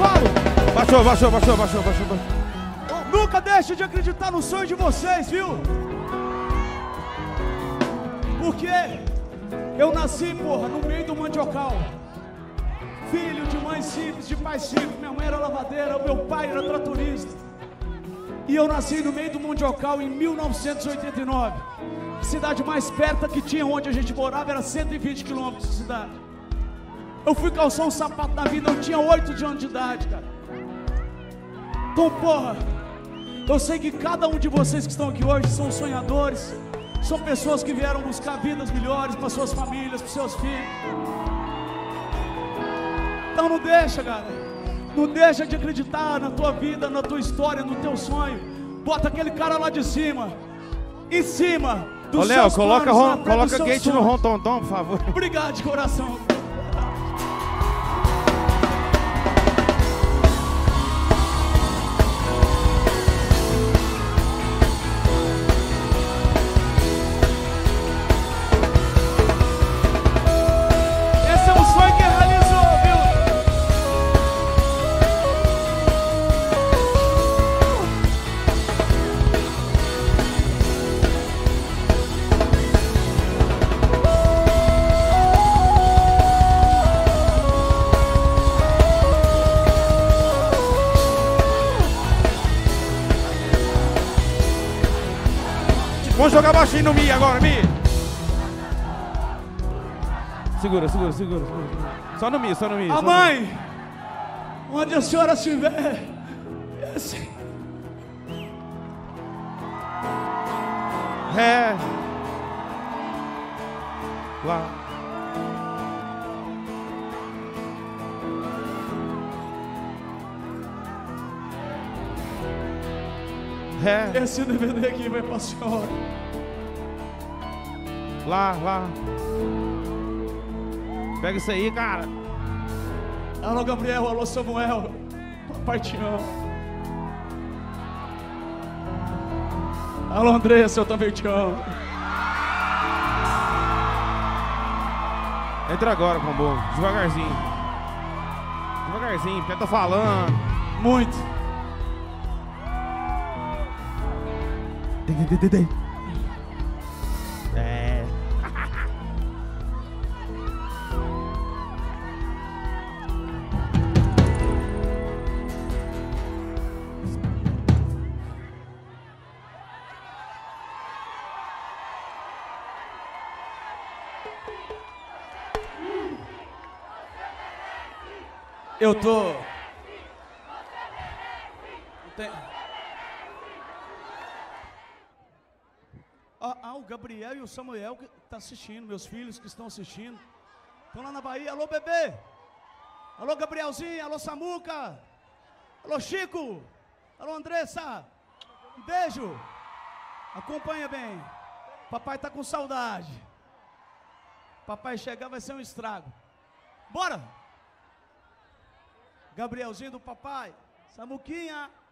falo. Baixou. Nunca deixe de acreditar no sonho de vocês, viu? Porque eu nasci, porra, no meio do mandiocal. Filho de mãe simples, de pai simples. Minha mãe era lavadeira, o meu pai era tratorista. E eu nasci no meio do mandiocal em 1989. A cidade mais perto que tinha onde a gente morava era 120 quilômetros de cidade. Eu fui calçar um sapato da vida, eu tinha 8 anos de idade, cara. Então, porra, eu sei que cada um de vocês que estão aqui hoje são sonhadores, são pessoas que vieram buscar vidas melhores para suas famílias, para seus filhos. Então não deixa, cara. Não deixa de acreditar na tua vida, na tua história, no teu sonho. Bota aquele cara lá de cima, em cima dos Léo, seus coloca gate sonhos. no rontontom, por favor. Obrigado de coração. Vamos jogar baixinho no Mi agora, Mi. Segura. Só no Mi. A mãe, onde a senhora estiver, Ré. Lá. Ré. Esse DVD aqui vai pra senhora. Lá. Pega isso aí, cara. Alô, Gabriel, alô, Samuel. Papai te ama. Alô, Andressa, eu também te amo. Entra agora, Pombo. Devagarzinho, porque eu tô falando. Muito. É. Eu tô... o Gabriel e o Samuel que estão assistindo, meus filhos que estão assistindo. Estão lá na Bahia. Alô, bebê. Alô, Gabrielzinho. Alô, Samuca. Alô, Chico. Alô, Andressa. Um beijo. Acompanha bem. Papai tá com saudade. Papai chegar vai ser um estrago. Bora. Gabrielzinho do papai. Samuquinha.